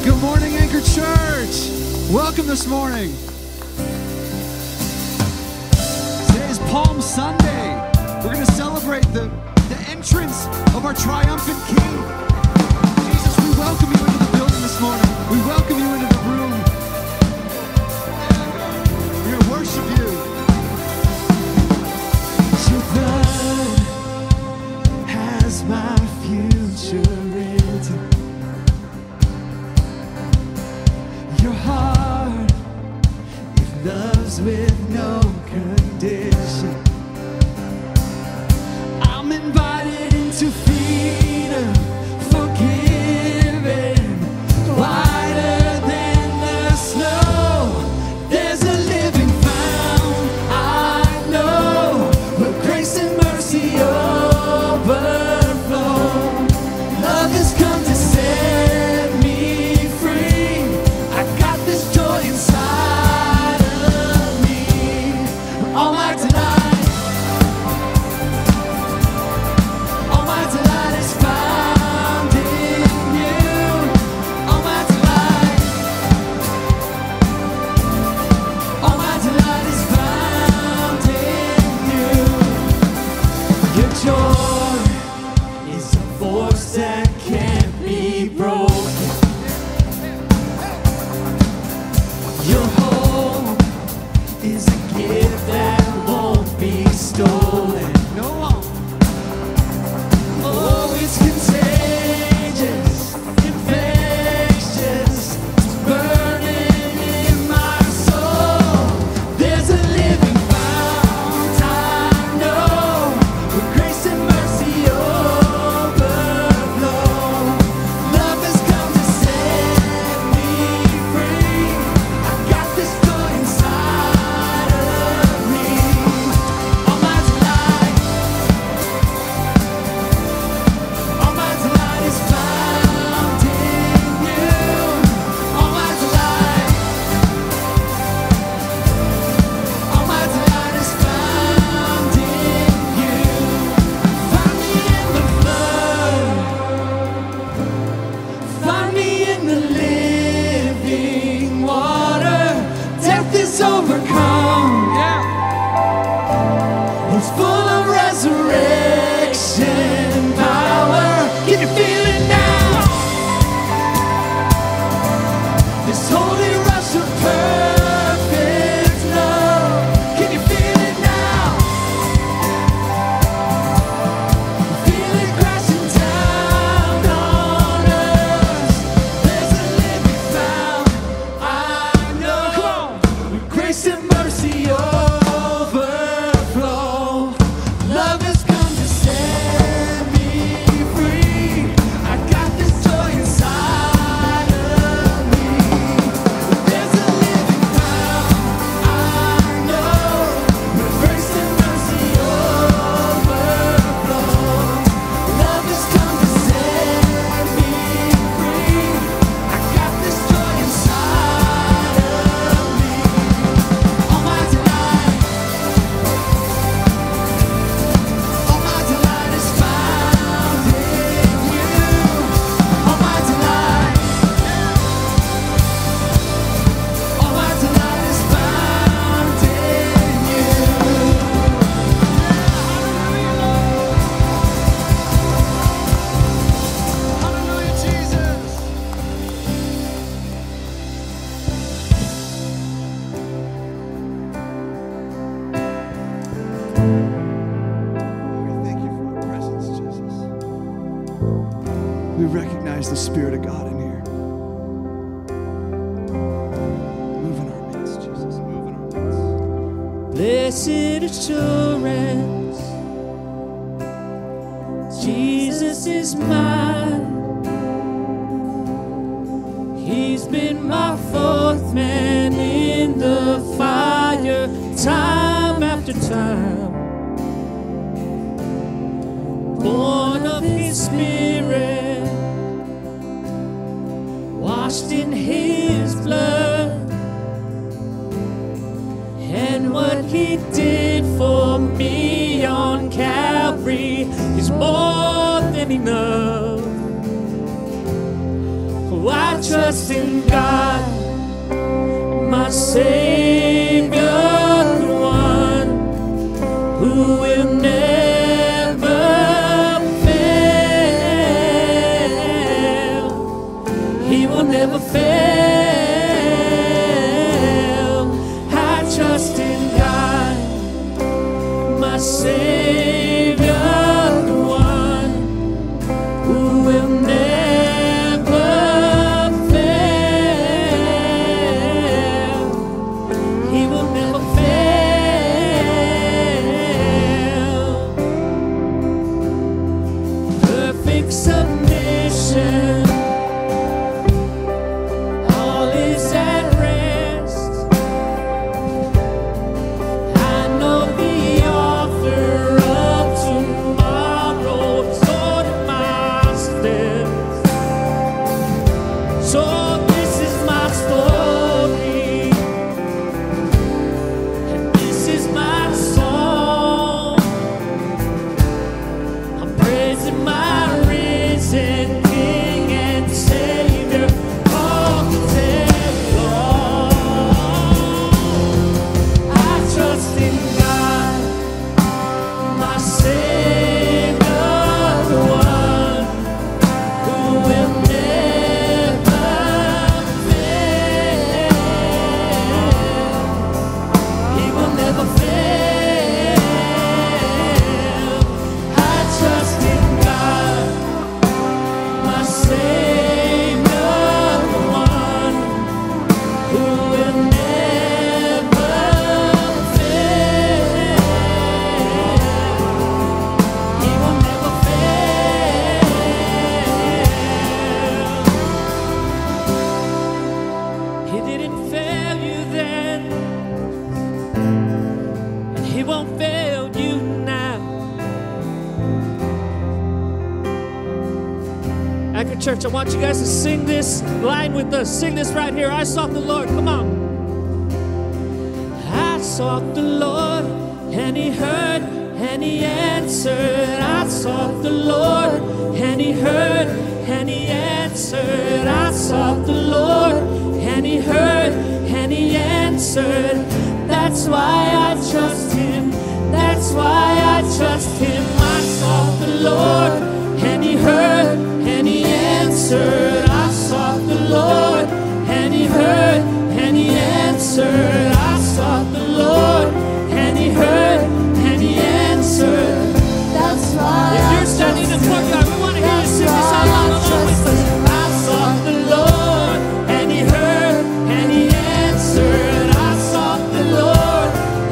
Good morning, Anchor Church. Welcome this morning. Today is Palm Sunday. We're going to celebrate the entrance of our triumphant King. Jesus, we welcome you into the building this morning. We welcome you into the room. We're going to worship you. Your blood has my future written. Your heart, it loves with no condition. I'm invited into freedom, forgiven, whiter than the snow. There's a living fountain, I know, where grace and mercy overflow. Love has come to set me free. I got this joy inside of me. All my delight, all my delight is found in you. All my delight, all my delight is found in you. Your joy is a force that can't be broken. Your hope is a gift that won't be stolen. No one. Oh, it's contagious, infectious, it's burning in my soul. There's a living fount, I know, where grace and mercy overflow. Love has come to set me free. I got this joy inside of me. All my delight is found in you. All my delight is found in you. Find me in the flood, find me in the living water. Death is overcome. It's full of resurrection power. Can you feel it now? This holy rush of perfect love. Can you feel it now? Feel it crashing down on us. There's a living fountain, I know. Come on. With grace and mercy overflow. Love has come to set me free. I got this joy inside of me. There's a living fountain, I know, where grace and mercy overflow. Love has come to set me free. I got this joy inside of me. All my delight is found in you. All my delight is found in you. Hallelujah, Jesus. We thank you for your presence, Jesus. We recognize the Spirit of God in here. Move in our midst, Jesus. Move in our midst. Blessed assurance, Jesus is mine. He's been my fourth man in the fire, time after time. Born of His Spirit, washed in His blood. And what He did for me on Calvary is more than enough. Oh, I I trust in God, my Savior, the one who will never fail. He will never fail. I trust in God, my Savior, the one who will never fail. He will never fail. Perfect submission, all is at rest. I know the author of tomorrow's ordered my steps. So this is my story, and this is my song. I'm praising my risen King and Savior all the day long. I trust in God, my Savior, the one who will never fail. He will never fail. I trust in God, my Savior, the one who will never fail. He will never fail. He didn't fail you then, and He won't fail you now. Anchor Church, I want you guys to sing this line with us. Sing this right here. I sought the Lord. Come on. I sought the Lord, and He heard, and He answered. I sought the Lord, and He heard, and He answered. I sought the Lord, and He heard, and He answered. That's why I trust Him. That's why I trust Him. I sought the Lord, and He heard, and He answered. I sought the Lord, and He heard, and He answered. I sought the Lord, and He heard, and He answered. That's why If you're standing in the courtyard, we want to hear you sing this out loud along with us. I sought the Lord, and He heard, and He answered. I sought the Lord,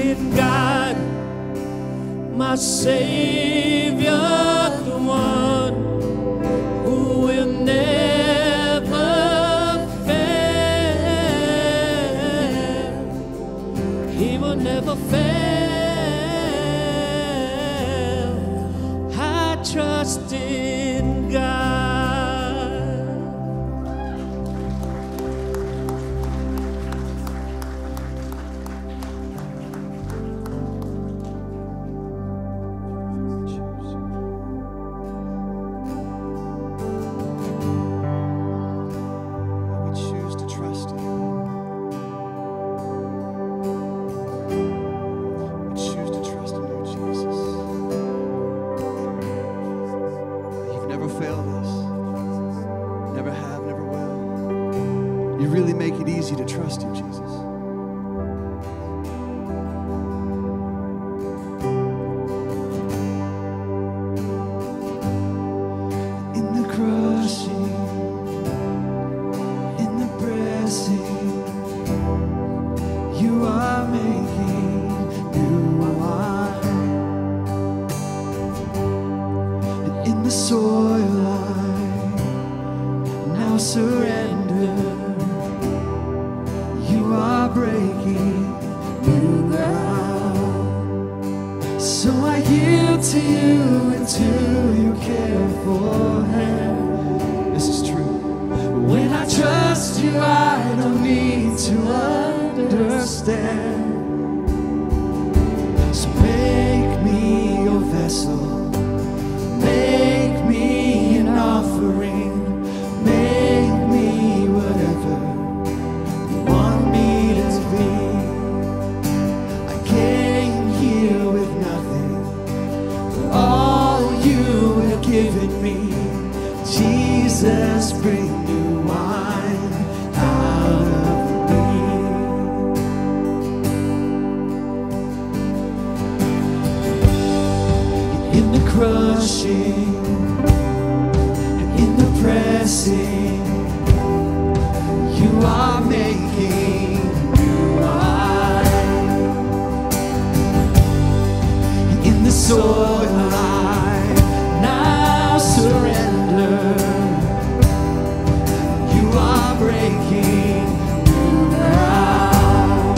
in God, my Savior, the one who will never fail. He will never fail. I trust in God. You really make it easy to trust you, Jesus. In the crushing, in the pressing, you are making new wine. And in the soil I now surrender. You are breaking new ground. So I yield to you and to your careful hand. This is true. When I trust you, I don't need to understand. So make me your vessel. Make me an offering. Make me whatever you want me to be. I came here with nothing, but all you have given me. Jesus, bring new wine out of me. In the crushing, in the pressing, you are making new wine. In the soil I now surrender. You are breaking new ground.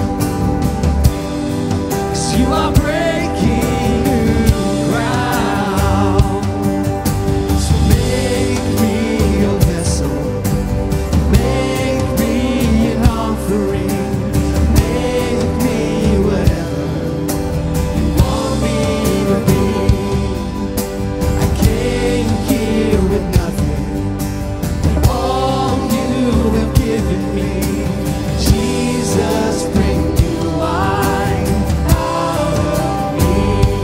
'Cause you are breaking new ground. So make me your vessel. Make me an offering. Make me whatever you want me to be. I came here with nothing, but all you have given me. Jesus, bring new wine out of me.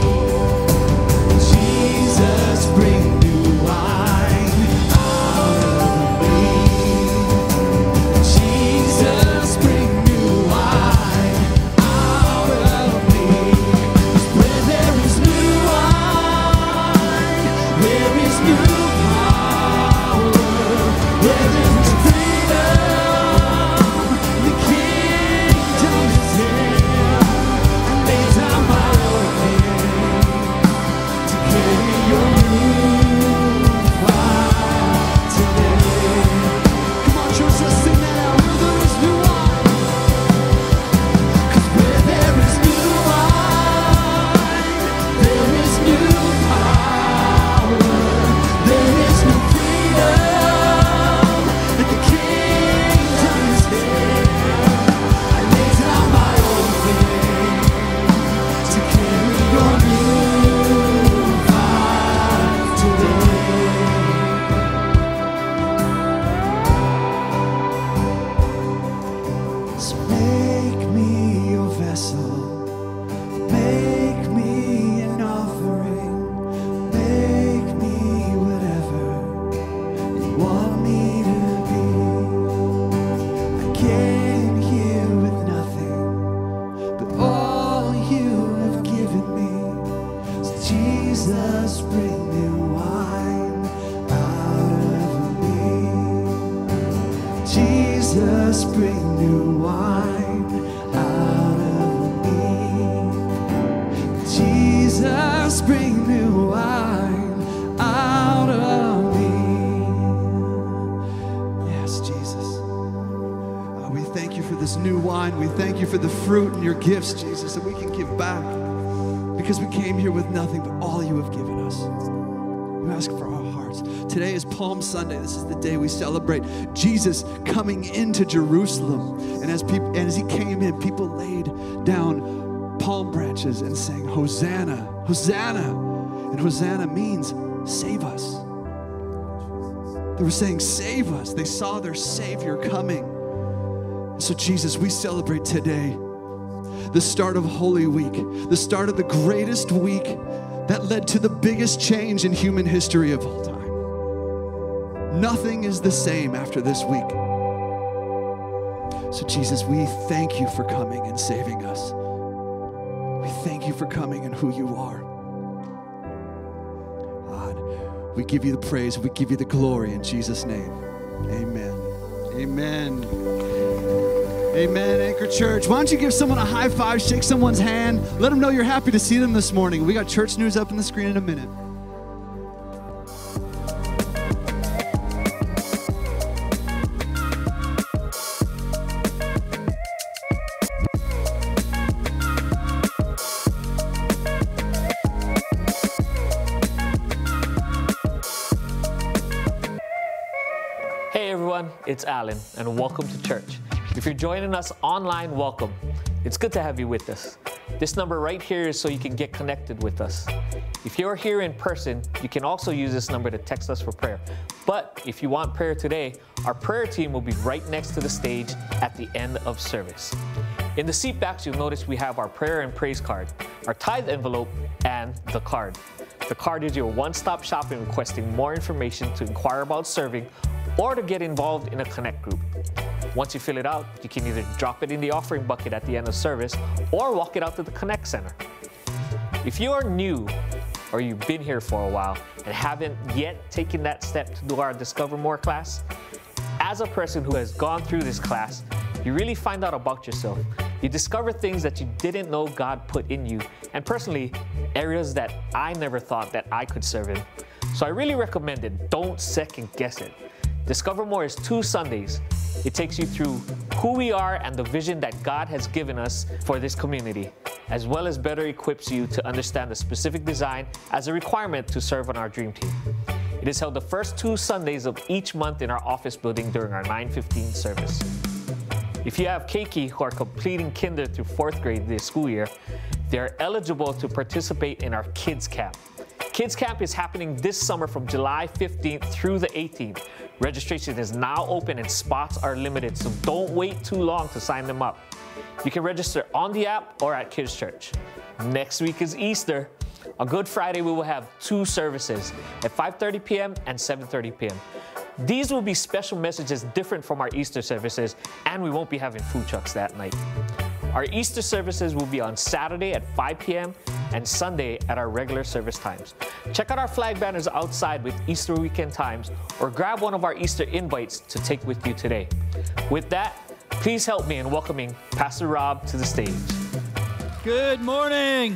Jesus, bring new wine out of me. Jesus, bring new wine out of me. Where there is new wine, there is new power. Where there is freedom, the kingdom is here. I lay down my own hand to carry your new wine today. Come on, church, let's sing that out. Where there is new wine. 'Cause where there is new wine, there is new power. There is new freedom, and the kingdom is here. I lay down my old thing to carry your new wine today. So make me your vessel. Make me an offering. Make me whatever you want me to be. I came here with nothing, but all you have given me. So Jesus, bring new wine out of me. Jesus, bring new wine out of me. just bring new wine out of me. Yes, Jesus. We thank you for this new wine. We thank you for the fruit and your gifts, Jesus, that we can give back, because we came here with nothing but all you have given us. We ask for our hearts. Today is Palm Sunday. This is the day we celebrate Jesus coming into Jerusalem. And as he came in, people laid down palm branches and sang, Hosanna, Hosanna. And Hosanna means save us. They were saying, save us. They saw their Savior coming. So Jesus, we celebrate today the start of Holy Week, the start of the greatest week that led to the biggest change in human history of all time. Nothing is the same after this week. So Jesus, we thank you for coming and saving us. We thank you for coming and who you are. God, we give you the praise, we give you the glory in Jesus' name. Amen. Amen. Amen, Anchor Church. Why don't you give someone a high five, shake someone's hand, let them know you're happy to see them this morning. We got church news up on the screen in a minute. Hey everyone, it's Alan, and welcome to church. If you're joining us online, welcome. It's good to have you with us. This number right here is so you can get connected with us. If you're here in person, you can also use this number to text us for prayer. But if you want prayer today, our prayer team will be right next to the stage at the end of service. In the seat backs, you'll notice we have our prayer and praise card, our tithe envelope, and the card. The card is your one-stop shop in requesting more information to inquire about serving or to get involved in a connect group. Once you fill it out, you can either drop it in the offering bucket at the end of service or walk it out to the Connect Center. If you are new or you've been here for a while and haven't yet taken that step to do our Discover More class, as a person who has gone through this class, you really find out about yourself. You discover things that you didn't know God put in you, and personally, areas that I never thought that I could serve in. So I really recommend it. Don't second guess it. Discover More is 2 Sundays. It takes you through who we are and the vision that God has given us for this community, as well as better equips you to understand the specific design as a requirement to serve on our Dream Team. It is held the first 2 Sundays of each month in our office building during our 9:15 service. If you have keiki who are completing kinder through 4th grade this school year, they are eligible to participate in our Kids Camp. Kids Camp is happening this summer from July 15th through the 18th. Registration is now open and spots are limited, so don't wait too long to sign them up. You can register on the app or at Kids Church. Next week is Easter. On Good Friday, we will have 2 services at 5:30 p.m. and 7:30 p.m. These will be special messages different from our Easter services, and we won't be having food trucks that night. Our Easter services will be on Saturday at 5 p.m. and Sunday at our regular service times. Check out our flag banners outside with Easter weekend times, or grab one of our Easter invites to take with you today. With that, please help me in welcoming Pastor Rob to the stage. Good morning.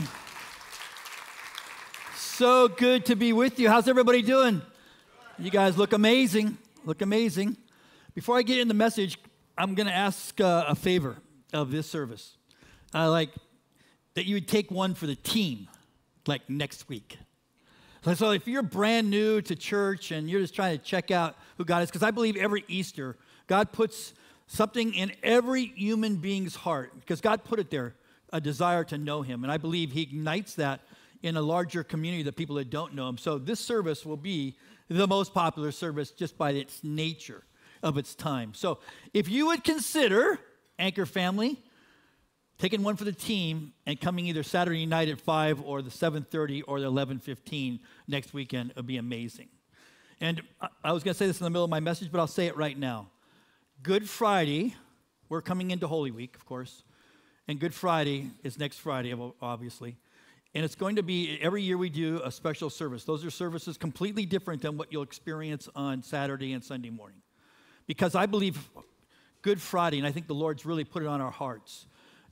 So good to be with you. How's everybody doing? You guys look amazing. Look amazing. Before I get in the message, I'm going to ask a favor of this service. Like that you would take one for the team, like next week. So if you're brand new to church and you're just trying to check out who God is, because I believe every Easter, God puts something in every human being's heart, because God put it there, a desire to know him. And I believe he ignites that in a larger community of people that don't know him. So this service will be the most popular service just by its nature of its time. So if you would consider, Anchor family, taking one for the team and coming either Saturday night at 5 or the 7:30 or the 11:15 next weekend, it would be amazing. And I was going to say this in the middle of my message, but I'll say it right now. Good Friday, we're coming into Holy Week, of course, and Good Friday is next Friday, obviously. And it's going to be, every year we do a special service. Those are services completely different than what you'll experience on Saturday and Sunday morning. Because I believe Good Friday, and I think the Lord's really put it on our hearts,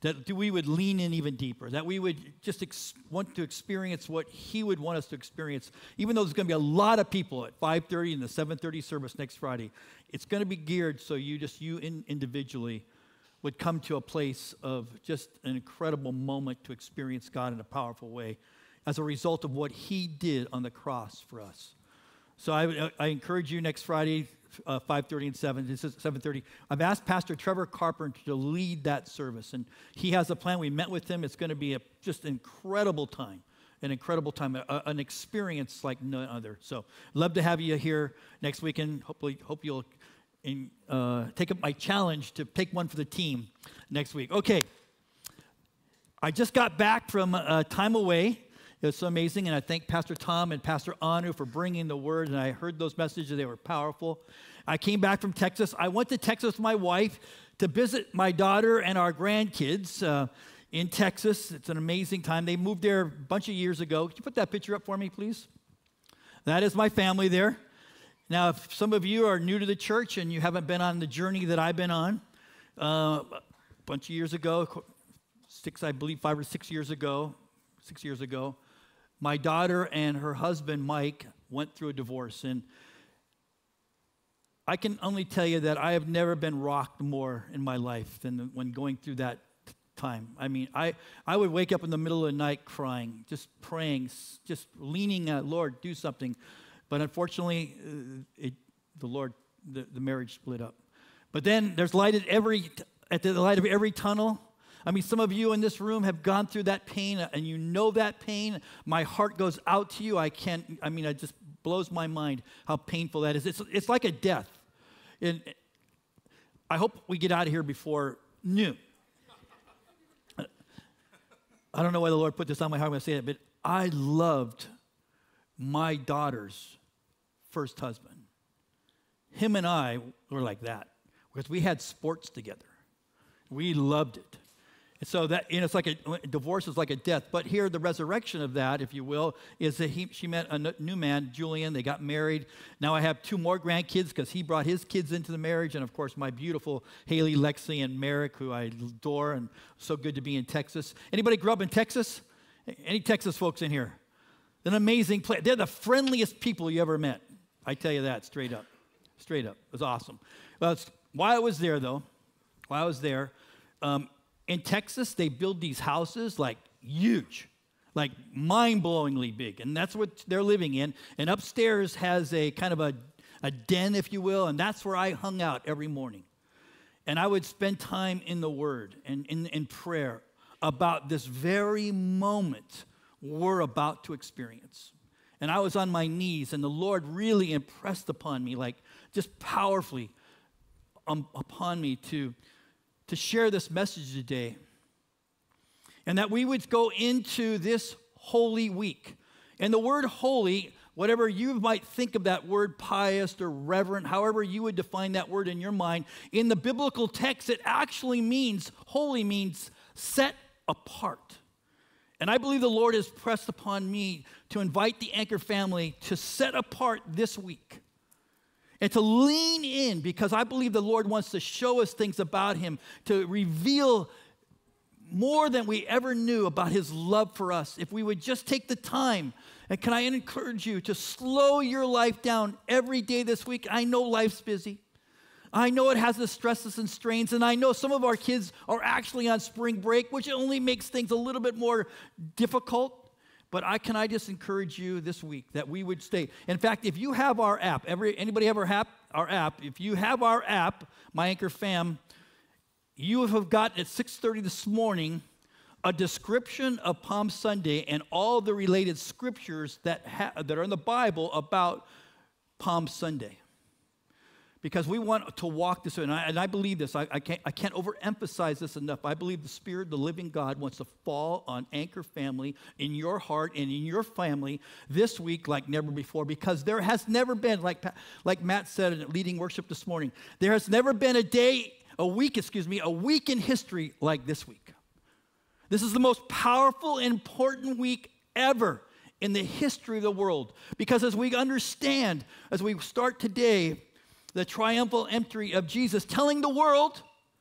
that we would lean in even deeper, that we would just want to experience what he would want us to experience. Even though there's going to be a lot of people at 5:30 and the 7:30 service next Friday, it's going to be geared so you individually would come to a place of just an incredible moment to experience God in a powerful way as a result of what he did on the cross for us. So I encourage you next Friday, 5:30 and 7. This is 7:30. I've asked Pastor Trevor Carpenter to lead that service, and he has a plan. We met with him. It's going to be just an incredible time, an experience like no other. So love to have you here next weekend. Hope you'll take up my challenge to take one for the team next week. Okay, I just got back from a time away. It was so amazing, and I thank Pastor Tom and Pastor Anu for bringing the word, and I heard those messages. They were powerful. I came back from Texas. I went to Texas with my wife to visit my daughter and our grandkids in Texas. It's an amazing time. They moved there a bunch of years ago. Could you put that picture up for me, please? That is my family there. Now, if some of you are new to the church and you haven't been on the journey that I've been on, a bunch of years ago, 5 or 6 years ago, my daughter and her husband, Mike, went through a divorce. And I can only tell you that I have never been rocked more in my life than when going through that time. I mean, I would wake up in the middle of the night crying, just praying, just leaning at, Lord, do something. But unfortunately, the marriage split up. But then there's light at the light of every tunnel. I mean, some of you in this room have gone through that pain, and you know that pain. My heart goes out to you. It just blows my mind how painful that is. It's like a death. And I hope we get out of here before noon. I don't know why the Lord put this on my heart when I say it, but I loved my daughter's first husband. Him and I were like that because we had sports together. We loved it. And so that, it's like a divorce is like a death. But here, the resurrection of that, if you will, is that she met a new man, Julian. They got married. Now I have 2 more grandkids because he brought his kids into the marriage. And, of course, my beautiful Haley, Lexi, and Merrick, who I adore, and so good to be in Texas. Anybody grew up in Texas? Any Texas folks in here? An amazing place. They're the friendliest people you ever met. I tell you that straight up. Straight up. It was awesome. Well, while I was there, in Texas, they build these houses like huge, like mind-blowingly big. And that's what they're living in. And upstairs has a kind of a den, if you will, and that's where I hung out every morning. And I would spend time in the Word and in prayer about this very moment we're about to experience. And I was on my knees, and the Lord really impressed upon me, like just powerfully upon me to share this message today. And that we would go into this holy week. And the word holy, whatever you might think of that word, pious or reverent, however you would define that word in your mind, in the biblical text, it actually means, holy means set apart. And I believe the Lord has pressed upon me to invite the Anchor family to set apart this week and to lean in, because I believe the Lord wants to show us things about him, to reveal more than we ever knew about his love for us. If we would just take the time, and can I encourage you to slow your life down every day this week? I know life's busy. I know it has the stresses and strains, and I know some of our kids are actually on spring break, which only makes things a little bit more difficult. But can I just encourage you this week that we would stay. In fact, if you have our app, anybody have our app? If you have our app, My Anchor Fam, you have got at 6:30 this morning a description of Palm Sunday and all the related scriptures that are in the Bible about Palm Sunday. Because we want to walk this way, and I believe this. I can't overemphasize this enough. I believe the Spirit of the living God wants to fall on Anchor family in your heart and in your family this week like never before. Because there has never been, like Matt said in leading worship this morning, there has never been a week in history like this week. This is the most powerful and important week ever in the history of the world. Because as we understand, as we start today, the triumphal entry of Jesus, telling the world,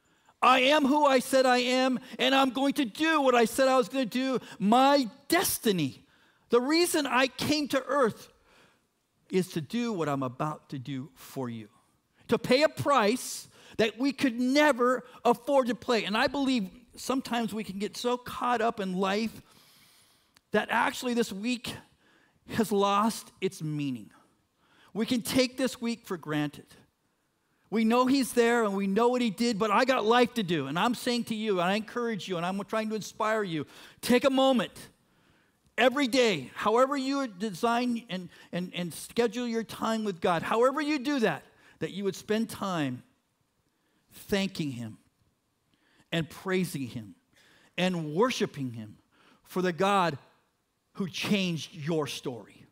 I am who I said I am, and I'm going to do what I said I was going to do. My destiny. The reason I came to earth is to do what I'm about to do for you. To pay a price that we could never afford to pay. And I believe sometimes we can get so caught up in life that actually this week has lost its meaning. We can take this week for granted. We know he's there and we know what he did, but I got life to do. And I'm saying to you, and I encourage you, and I'm trying to inspire you, take a moment every day, however you design and schedule your time with God, however you do that, that you would spend time thanking him and praising him and worshiping him for the God who changed your story.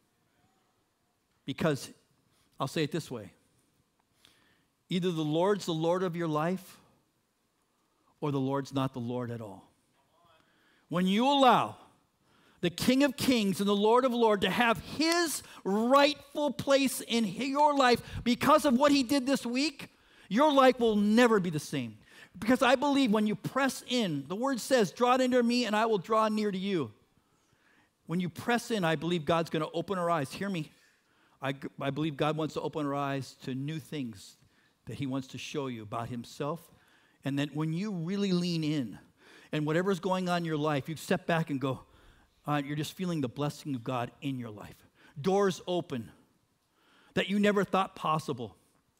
Because I'll say it this way. Either the Lord's the Lord of your life or the Lord's not the Lord at all. When you allow the King of Kings and the Lord of Lords to have his rightful place in your life because of what he did this week, your life will never be the same. Because I believe when you press in, the word says, draw near to me and I will draw near to you. When you press in, I believe God's going to open our eyes. Hear me. I believe God wants to open our eyes to new things that he wants to show you about himself. And then when you really lean in and whatever's going on in your life, you step back and go, you're just feeling the blessing of God in your life. Doors open that you never thought possible.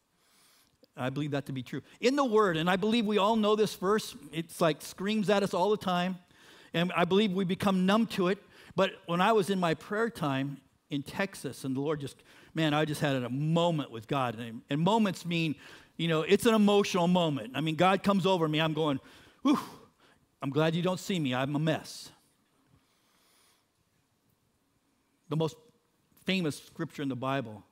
I believe that to be true. In the Word, and I believe we all know this verse, it's like screams at us all the time, and I believe we become numb to it. But when I was in my prayer time in Texas, and the Lord I just had a moment with God. And moments mean, it's an emotional moment. I mean, God comes over me, I'm going, whew, I'm glad you don't see me, I'm a mess. The most famous scripture in the Bible,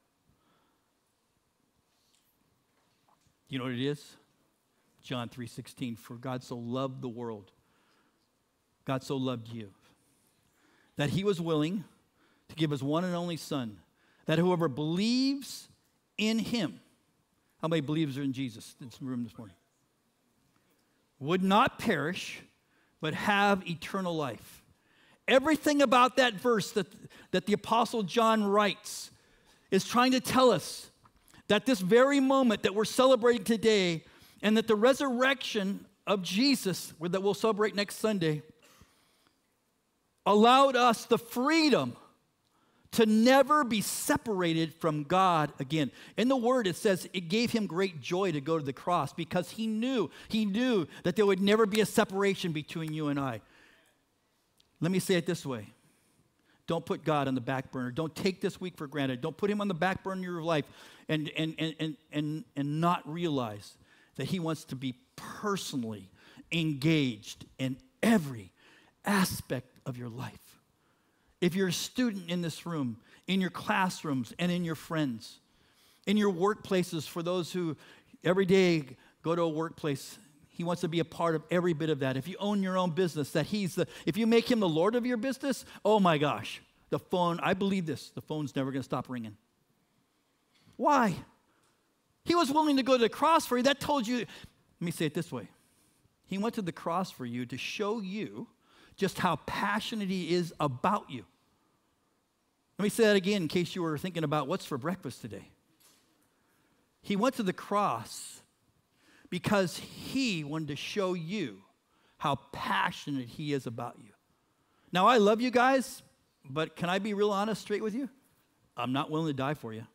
you know what it is? John 3:16, for God so loved the world, God so loved you, that he was willing to give his one and only Son, that whoever believes in him, how many believers are in Jesus in this room this morning? Would not perish, but have eternal life. Everything about that verse that the Apostle John writes is trying to tell us that this very moment that we're celebrating today and that the resurrection of Jesus, that we'll celebrate next Sunday, allowed us the freedom to never be separated from God again. In the Word, it says it gave him great joy to go to the cross because he knew that there would never be a separation between you and I. Let me say it this way. Don't put God on the back burner. Don't take this week for granted. Don't put him on the back burner of your life and not realize that he wants to be personally engaged in every aspect of your life. If you're a student in this room, in your classrooms and in your friends, in your workplaces, for those who every day go to a workplace, he wants to be a part of every bit of that. If you own your own business, if you make him the Lord of your business, oh my gosh, the phone, I believe this, the phone's never going to stop ringing. Why? He was willing to go to the cross for you. That told you, let me say it this way. He went to the cross for you to show you just how passionate he is about you. Let me say that again in case you were thinking about what's for breakfast today. He went to the cross because he wanted to show you how passionate he is about you. Now, I love you guys, but can I be real honest, straight with you? I'm not willing to die for you.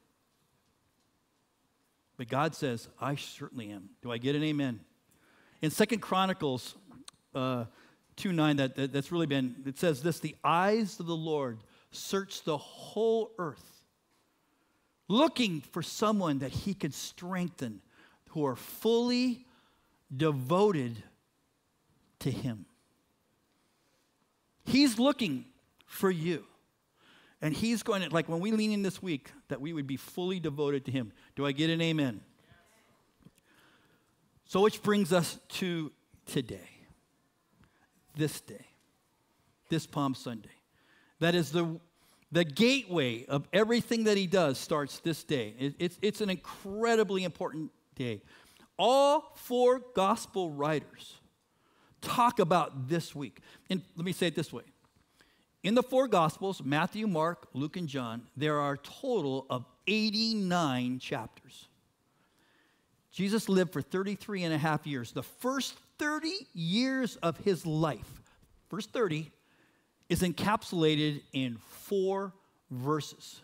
But God says, I certainly am. Do I get an amen? In 2 Chronicles 2:9, that's really been, it says this, the eyes of the Lord search the whole earth, looking for someone that he could strengthen, who are fully devoted to him. He's looking for you. And he's going to, like when we lean in this week, that we would be fully devoted to him. Do I get an amen? So which brings us to today. This day. This Palm Sunday. That is the gateway of everything that he does starts this day. It's an incredibly important day. All four gospel writers talk about this week. And let me say it this way. In the four gospels, Matthew, Mark, Luke, and John, there are a total of 89 chapters. Jesus lived for 33 and a half years. The first 30 years of his life, first 30, is encapsulated in 4 verses.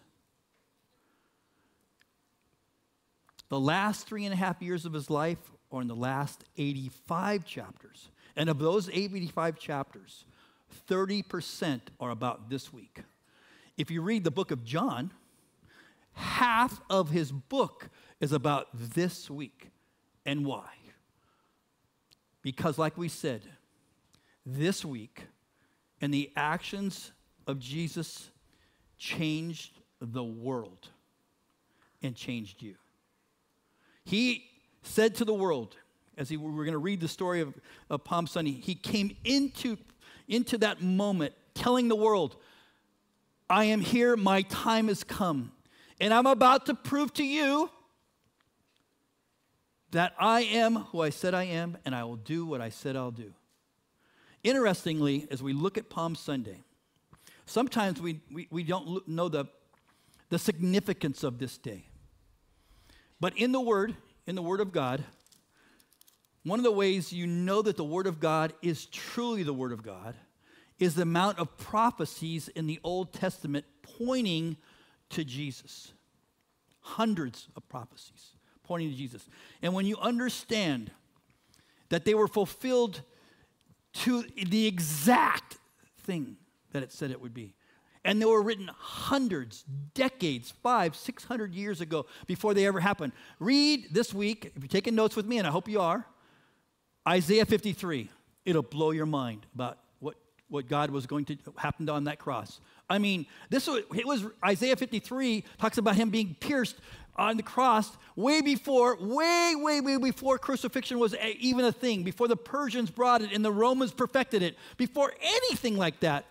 The last 3.5 years of his life are in the last 85 chapters. And of those 85 chapters, 30% are about this week. If you read the book of John, half of his book is about this week. And why? Because like we said, this week and the actions of Jesus changed the world and changed you. He said to the world, as we're going to read the story of Palm Sunday, he came into that moment telling the world, I am here, my time has come, and I'm about to prove to you that I am who I said I am, and I will do what I said I'll do. Interestingly, as we look at Palm Sunday, sometimes we don't know the significance of this day. But in the Word of God, one of the ways you know that the Word of God is truly the Word of God is the amount of prophecies in the Old Testament pointing to Jesus. Hundreds of prophecies pointing to Jesus. And when you understand that they were fulfilled to the exact thing that it said it would be, and they were written hundreds, decades, 500, 600 years ago before they ever happened. Read this week, if you're taking notes with me, and I hope you are, Isaiah 53. It'll blow your mind about what God was going to happen on that cross. I mean, it was Isaiah 53 talks about him being pierced on the cross way before crucifixion was even a thing, before the Persians brought it and the Romans perfected it, before anything like that.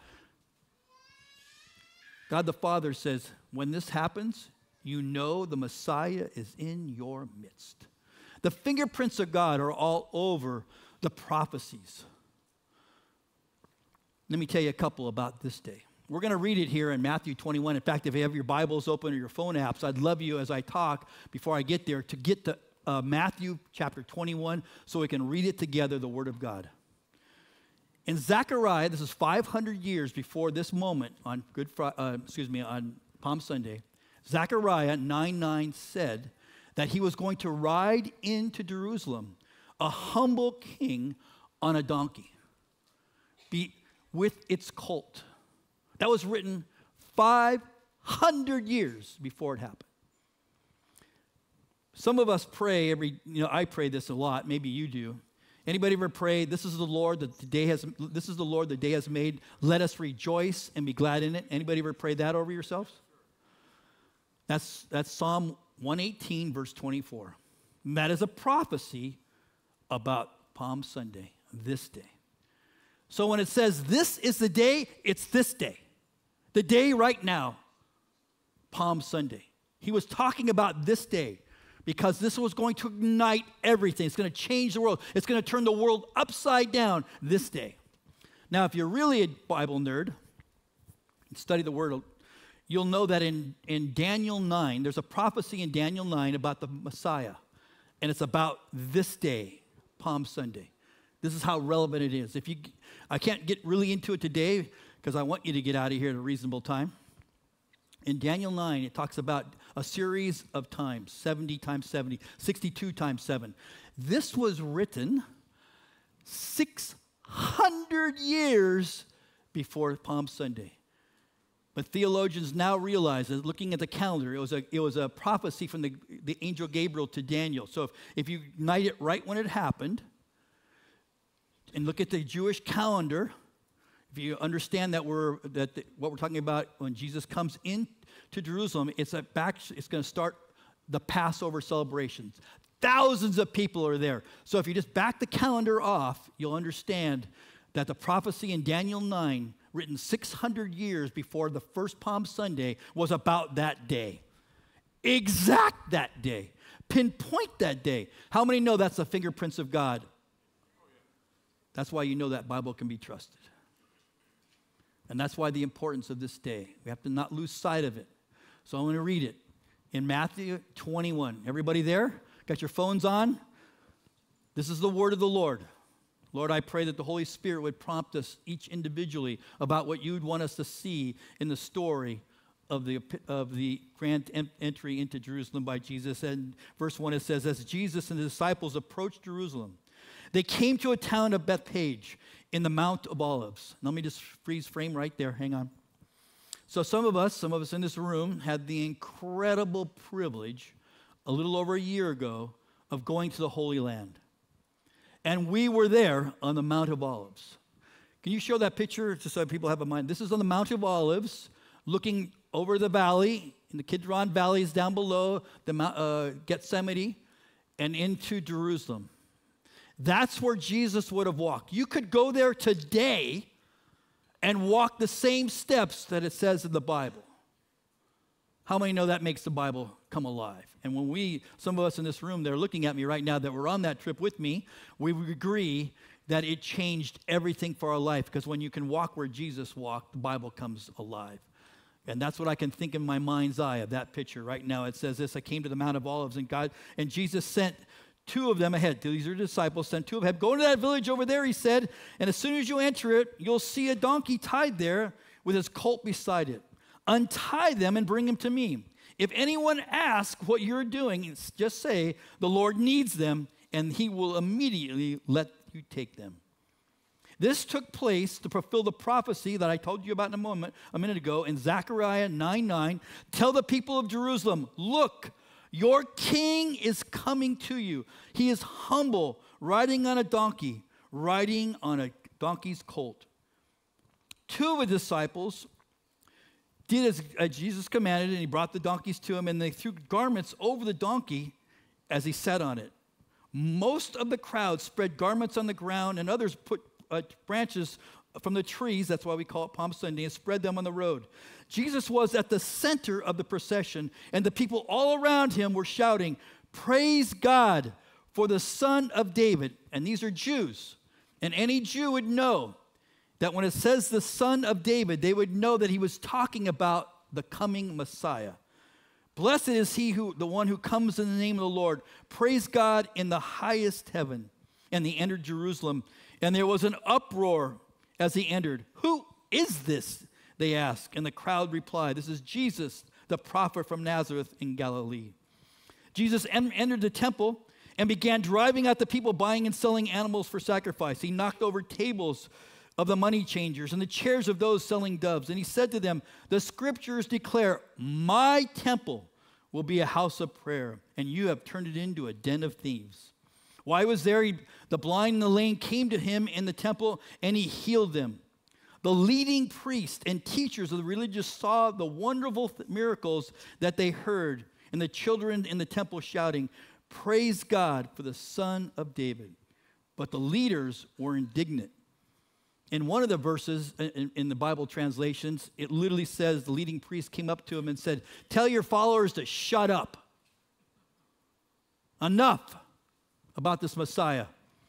God the Father says, when this happens, you know the Messiah is in your midst. The fingerprints of God are all over the prophecies. Let me tell you a couple about this day. We're going to read it here in Matthew 21. In fact, if you have your Bibles open or your phone apps, I'd love you as I talk, before I get there, to get to Matthew chapter 21 so we can read it together, the Word of God. In Zechariah, this is 500 years before this moment on on Palm Sunday, Zechariah 9:9 said that he was going to ride into Jerusalem, a humble king on a donkey, with its colt. That was written 500 years before it happened. Some of us pray I pray this a lot, maybe you do. Anybody ever pray, this is the Lord, the day has made, let us rejoice and be glad in it? Anybody ever pray that over yourselves? That's Psalm 118, verse 24. And that is a prophecy about Palm Sunday, this day. So when it says this is the day, it's this day. The day right now, Palm Sunday. He was talking about this day because this was going to ignite everything. It's going to change the world. It's going to turn the world upside down this day. Now, if you're really a Bible nerd and study the Word, you'll know that in Daniel 9, there's a prophecy in Daniel 9 about the Messiah, and it's about this day, Palm Sunday. This is how relevant it is. I can't get really into it today because I want you to get out of here at a reasonable time. In Daniel 9, it talks about a series of times, 70 times 70, 62 times 7. This was written 600 years before Palm Sunday. But theologians now realize that looking at the calendar, it was a prophecy from the angel Gabriel to Daniel. So if you ignite it right when it happened, and look at the Jewish calendar, if you understand that what we're talking about when Jesus comes into Jerusalem, it's going to start the Passover celebrations. Thousands of people are there. So if you just back the calendar off, you'll understand that the prophecy in Daniel 9, written 600 years before the first Palm Sunday, was about that day. Exact that day. pinpoint that day. How many know that's the fingerprints of God? That's why you know that Bible can be trusted. And that's why the importance of this day. We have to not lose sight of it. So I'm going to read it in Matthew 21. Everybody there? Got your phones on? This is the word of the Lord. Lord, I pray that the Holy Spirit would prompt us each individually about what you would want us to see in the story of the grand entry into Jerusalem by Jesus. And verse 1, it says, as Jesus and the disciples approached Jerusalem, they came to a town of Bethpage in the Mount of Olives. Let me just freeze frame right there. Hang on. So some of us in this room had the incredible privilege a little over a year ago of going to the Holy Land. And we were there on the Mount of Olives. Can you show that picture just so people have a mind? This is on the Mount of Olives, looking over the valley, in the Kidron valleys down below, the Mount, Gethsemane, and into Jerusalem. That's where Jesus would have walked. You could go there today and walk the same steps that it says in the Bible. How many know that makes the Bible come alive? And when some of us in this room, they're looking at me right now that were on that trip with me, we would agree that it changed everything for our life, because when you can walk where Jesus walked, the Bible comes alive. And that's what I can think in my mind's eye of that picture right now. It says this, I came to the Mount of Olives, and Jesus sent two of them ahead. These are disciples, sent two of them ahead. Go to that village over there, he said, and as soon as you enter it, you'll see a donkey tied there with his colt beside it. Untie them and bring him to me. If anyone asks what you're doing, just say, the Lord needs them, and he will immediately let you take them. This took place to fulfill the prophecy that I told you about a minute ago, in Zechariah 9:9. Tell the people of Jerusalem, look, your king is coming to you. He is humble, riding on a donkey's colt. Two of the disciples did as Jesus commanded, and he brought the donkeys to him, and they threw garments over the donkey as he sat on it. Most of the crowd spread garments on the ground, and others put branches from the trees, that's why we call it Palm Sunday, and spread them on the road. Jesus was at the center of the procession, and the people all around him were shouting, praise God for the Son of David. And these are Jews, and any Jew would know that when it says the Son of David, they would know that he was talking about the coming Messiah. Blessed is the one who comes in the name of the Lord. Praise God in the highest heaven. And they entered Jerusalem, and there was an uproar as he entered. Who is this? They asked, and the crowd replied, this is Jesus, the prophet from Nazareth in Galilee. Jesus entered the temple and began driving out the people buying and selling animals for sacrifice. He knocked over tables of the money changers and the chairs of those selling doves. And he said to them, the scriptures declare, my temple will be a house of prayer, and you have turned it into a den of thieves. While he was there, the blind and the lame came to him in the temple, and he healed them. The leading priests and teachers of the religious saw the wonderful miracles that they heard, and the children in the temple shouting, praise God for the Son of David. But the leaders were indignant. In one of the verses in the Bible translations, it literally says the leading priest came up to him and said, tell your followers to shut up. Enough about this Messiah.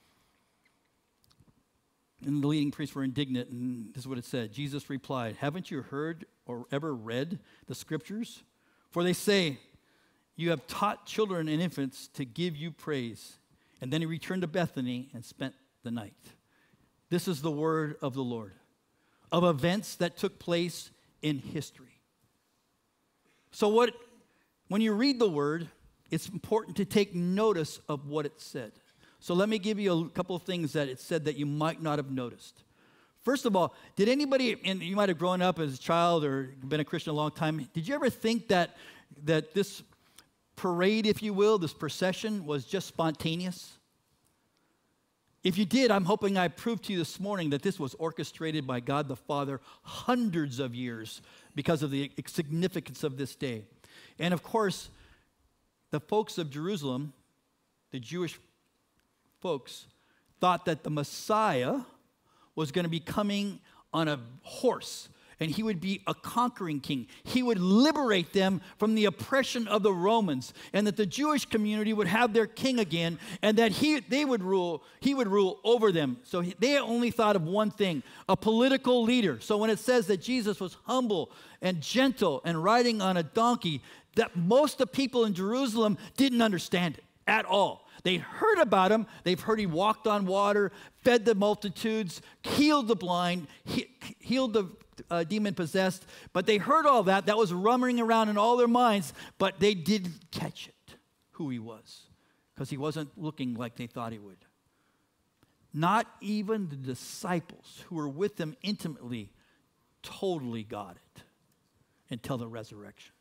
And the leading priests were indignant, and this is what it said. Jesus replied, haven't you heard or ever read the scriptures? For they say, you have taught children and infants to give you praise. And then he returned to Bethany and spent the night. This is the word of the Lord, of events that took place in history. So when you read the word, it's important to take notice of what it said. So let me give you a couple of things that it said that you might not have noticed. First of all, did anybody, and you might have grown up as a child or been a Christian a long time, did you ever think that this parade, if you will, this procession was just spontaneous? If you did, I'm hoping I proved to you this morning that this was orchestrated by God the Father hundreds of years because of the significance of this day. And of course, the folks of Jerusalem, the Jewish folks, thought that the Messiah was going to be coming on a horse. and he would be a conquering king. He would liberate them from the oppression of the Romans, and that the Jewish community would have their king again, and that he would rule over them. So they only thought of one thing, a political leader. So when it says that Jesus was humble and gentle and riding on a donkey, that most of the people in Jerusalem didn't understand it at all. They heard about him. They've heard he walked on water, fed the multitudes, healed the blind, healed the demon-possessed. But they heard all that. That was rummaging around in all their minds, but they didn't catch it, who he was, because he wasn't looking like they thought he would. Not even the disciples who were with him intimately totally got it until the resurrection.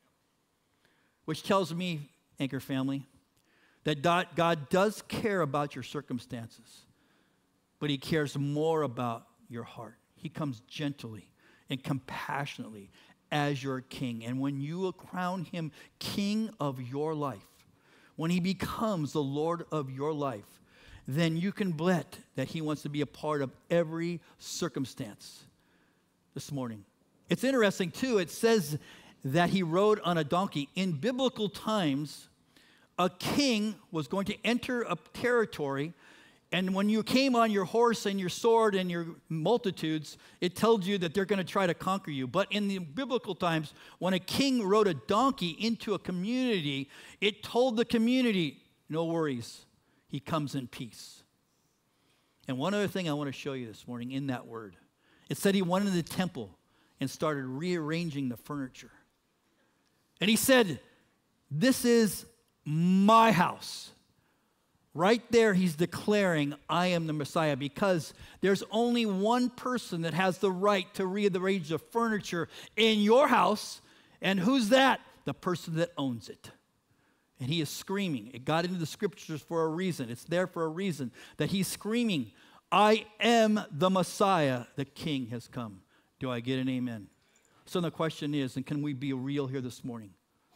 Which tells me, Anchor family, that God does care about your circumstances, but he cares more about your heart. He comes gently and compassionately as your king. And when you will crown him king of your life, when he becomes the Lord of your life, then you can bet that he wants to be a part of every circumstance this morning. It's interesting, too. It says that he rode on a donkey. In biblical times, a king was going to enter a territory, and when you came on your horse and your sword and your multitudes, it told you that they're going to try to conquer you. But in the biblical times, when a king rode a donkey into a community, it told the community, no worries, he comes in peace. And one other thing I want to show you this morning in that word. It said he went into the temple and started rearranging the furniture. And he said, this is my house. Right there, he's declaring, I am the Messiah, because there's only one person that has the right to rearrange the furniture in your house. And who's that? The person that owns it. And he is screaming. It got into the scriptures for a reason. It's there for a reason that he's screaming, I am the Messiah. The King has come. Do I get an amen? So the question is, and can we be real here this morning?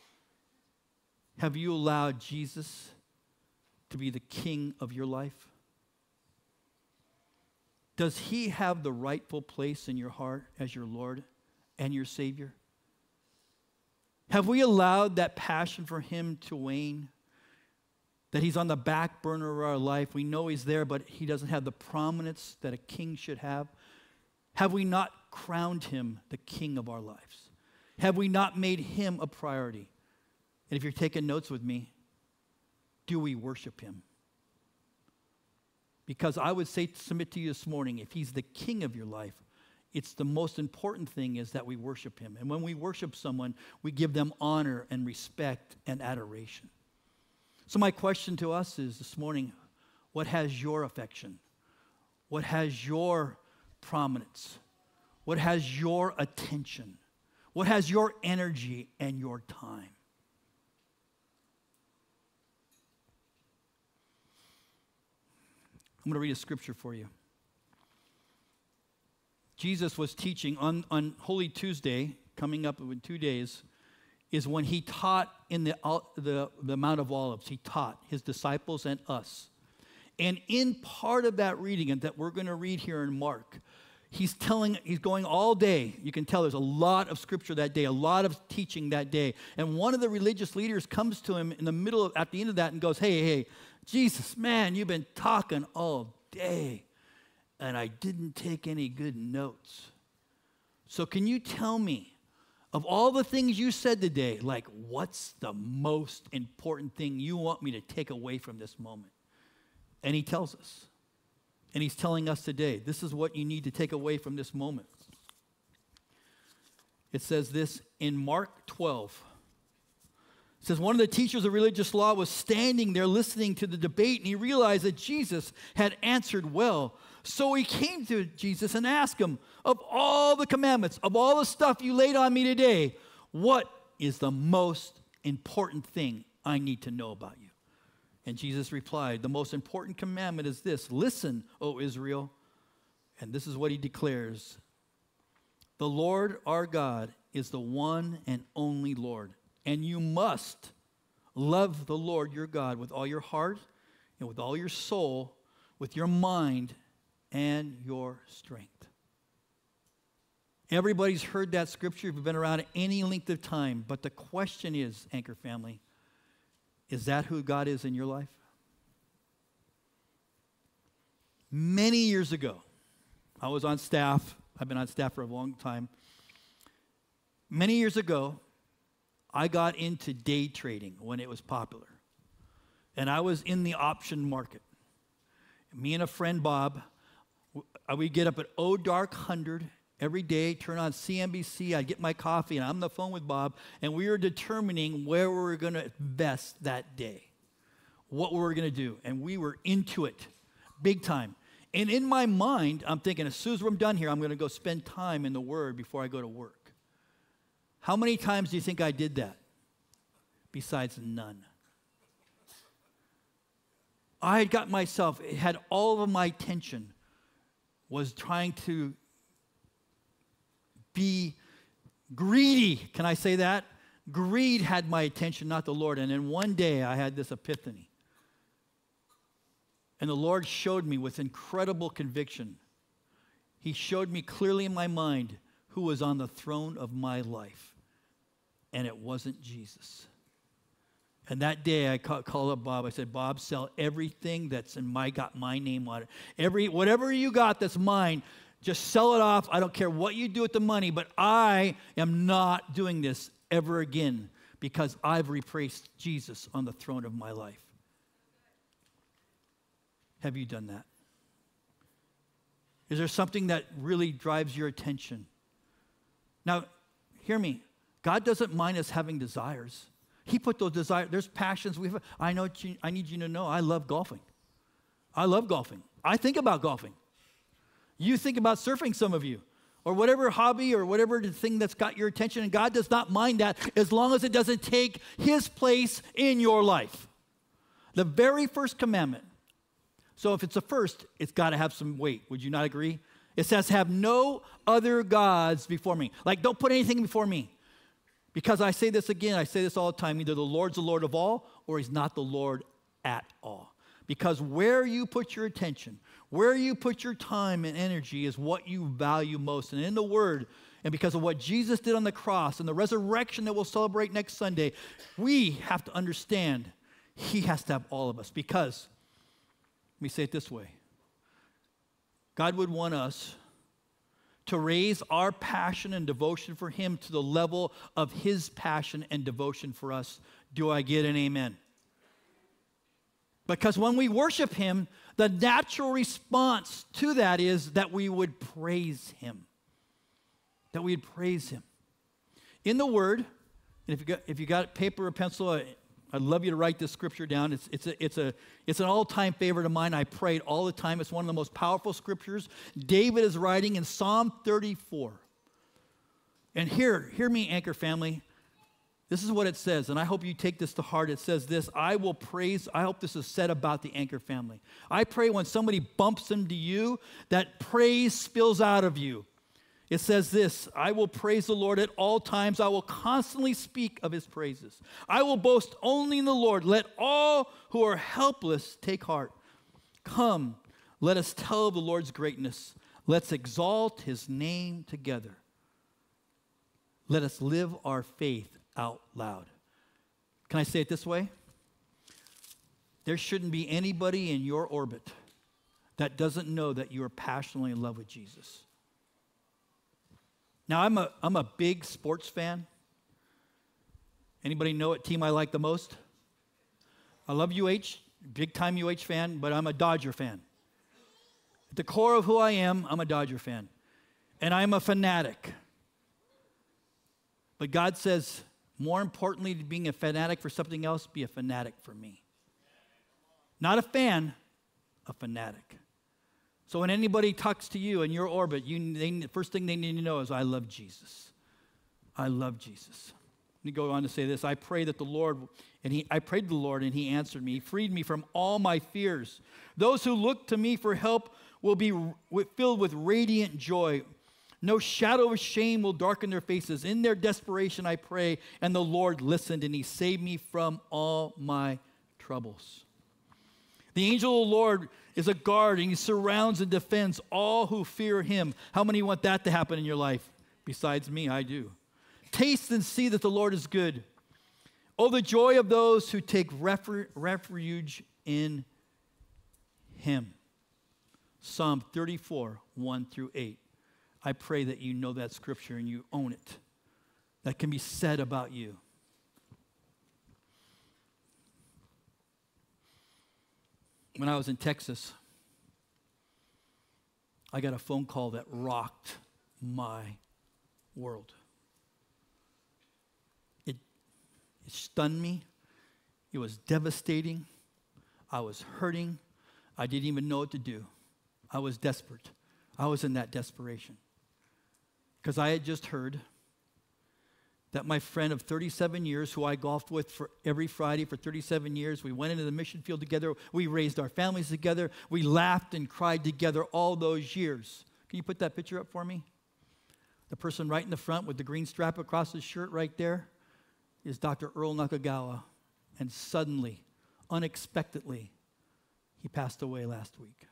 Have you allowed Jesus to be the king of your life? Does he have the rightful place in your heart as your Lord and your Savior? Have we allowed that passion for him to wane? That he's on the back burner of our life? We know he's there, but he doesn't have the prominence that a king should have. Have we not crowned him the king of our lives? Have we not made him a priority? And if you're taking notes with me, do we worship him? Because I would say, submit to you this morning, if he's the king of your life, it's the most important thing is that we worship him. And when we worship someone, we give them honor and respect and adoration. So my question to us is this morning, what has your affection? What has your prominence? What has your attention? What has your energy and your time? I'm going to read a scripture for you. Jesus was teaching on Holy Tuesday, coming up in 2 days, is when he taught in the Mount of Olives. He taught his disciples and us. And in part of that reading, and that we're going to read here in Mark, he's going all day. You can tell there's a lot of scripture that day, a lot of teaching that day. And one of the religious leaders comes to him at the end of that and goes, hey, Jesus, man, you've been talking all day, and I didn't take any good notes. So can you tell me, of all the things you said today, like what's the most important thing you want me to take away from this moment? And he tells us. And he's telling us today, this is what you need to take away from this moment. It says this in Mark 12. It says, one of the teachers of religious law was standing there listening to the debate, and he realized that Jesus had answered well. So he came to Jesus and asked him, of all the commandments, of all the stuff you laid on me today, what is the most important thing I need to know about you? And Jesus replied, the most important commandment is this: listen, O Israel. And this is what he declares: the Lord our God is the one and only Lord. And you must love the Lord your God with all your heart and with all your soul, with your mind and your strength. Everybody's heard that scripture if you've been around any length of time. But the question is, Anchor family, is that who God is in your life? Many years ago, I was on staff. I've been on staff for a long time. Many years ago, I got into day trading when it was popular. And I was in the option market. Me and a friend, Bob, we'd get up at dark 100 every day, turn on CNBC, I'd get my coffee, and I'm on the phone with Bob, and we were determining where we were going to invest that day, what we were going to do. And we were into it, big time. And in my mind, I'm thinking, as soon as I'm done here, I'm going to go spend time in the Word before I go to work. How many times do you think I did that? Besides none. I had got myself, it had all of my attention, was trying to be greedy. Can I say that? Greed had my attention, not the Lord. And then one day I had this epiphany. And the Lord showed me with incredible conviction. He showed me clearly in my mind who was on the throne of my life. And it wasn't Jesus. And that day I called up Bob. I said, Bob, sell everything that's got my name on it. Whatever you got that's mine, just sell it off. I don't care what you do with the money, but I am not doing this ever again because I've replaced Jesus on the throne of my life. Have you done that? Is there something that really drives your attention? Now, hear me. God doesn't mind us having desires. He put those desires, there's passions. I need you to know, I love golfing. I love golfing. I think about golfing. You think about surfing, some of you, or whatever hobby or whatever the thing that's got your attention, and God does not mind that as long as it doesn't take His place in your life. The very first commandment. So if it's a first, it's got to have some weight. Would you not agree? It says, have no other gods before me. Like, don't put anything before me. Because I say this again, I say this all the time, either the Lord's the Lord of all, or He's not the Lord at all. Because where you put your attention, where you put your time and energy is what you value most. And in the Word, and because of what Jesus did on the cross and the resurrection that we'll celebrate next Sunday, we have to understand He has to have all of us. Because, let me say it this way, God would want us to raise our passion and devotion for Him to the level of His passion and devotion for us. Do I get an amen? Because when we worship Him, the natural response to that is that we would praise Him. That we'd praise Him. In the Word, and if you got paper or pencil, I'd love you to write this scripture down. It's an all-time favorite of mine. I pray it all the time. It's one of the most powerful scriptures. David is writing in Psalm 34. And hear me, Anchor family. This is what it says, and I hope you take this to heart. It says this, I will praise, I hope this is said about the Anchor family. I pray when somebody bumps into you, that praise spills out of you. It says this, I will praise the Lord at all times. I will constantly speak of His praises. I will boast only in the Lord. Let all who are helpless take heart. Come, let us tell of the Lord's greatness. Let's exalt His name together. Let us live our faith out loud. Can I say it this way? There shouldn't be anybody in your orbit that doesn't know that you are passionately in love with Jesus. Now, I'm a big sports fan. Anybody know what team I like the most? I love UH, big-time UH fan, but I'm a Dodger fan. At the core of who I am, I'm a Dodger fan. And I'm a fanatic. But God says, more importantly than being a fanatic for something else, be a fanatic for me. Not a fan, a fanatic. So when anybody talks to you in your orbit, the first thing they need to know is, I love Jesus. I love Jesus. Let me go on to say this. I prayed to the Lord, and He answered me. He freed me from all my fears. Those who look to me for help will be filled with radiant joy. No shadow of shame will darken their faces. In their desperation I pray, and the Lord listened, and He saved me from all my troubles. The angel of the Lord is a guard, and He surrounds and defends all who fear Him. How many want that to happen in your life? Besides me, I do. Taste and see that the Lord is good. Oh, the joy of those who take refuge in him. Psalm 34, 1 through 8. I pray that you know that scripture and you own it. That can be said about you. When I was in Texas, I got a phone call that rocked my world. It stunned me. It was devastating. I was hurting. I didn't even know what to do. I was desperate. I was in that desperation. Because I had just heard that my friend of 37 years, who I golfed with for every Friday for 37 years, we went into the mission field together, we raised our families together, we laughed and cried together all those years. Can you put that picture up for me? The person right in the front with the green strap across his shirt right there is Dr. Earl Nakagawa. And suddenly, unexpectedly, he passed away last week.